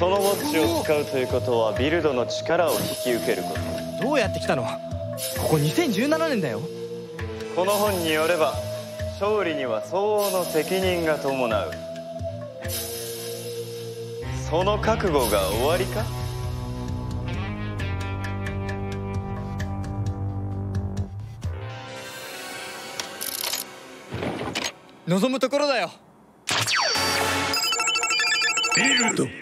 そのウォッチを使うということはビルドの力を引き受けること。 どうやって来たの？ここ2017年だよ。 この本によれば勝利には相応の責任が伴う。その覚悟が終わりか？ 望むところだよ。 ビルド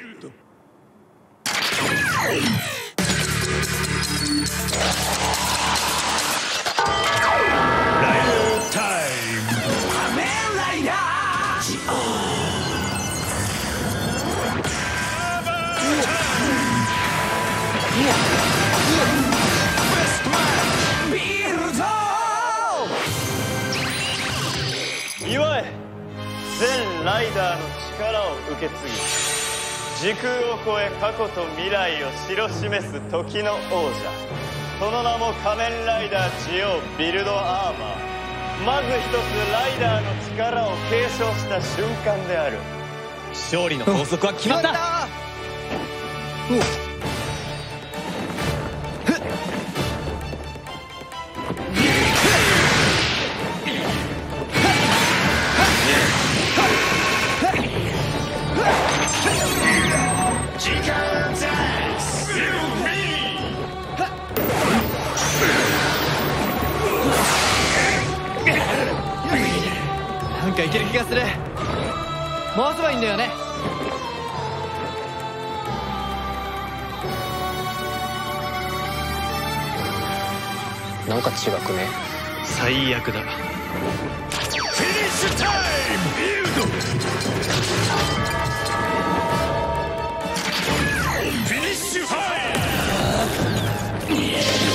祝え、全ライダーの力を受け継ぎ、時空を超え過去と未来を知らしめす時の王者。その名も仮面ライダージオウビルドアーマー。まず一つライダーの力を継承した瞬間である。 勝利の法則は決まった。なんかいける気がする。回せばいいんだよね。 なんか違くね？ 最悪だ。フィニッシュタイムビルド。フィニッシュファイヤー。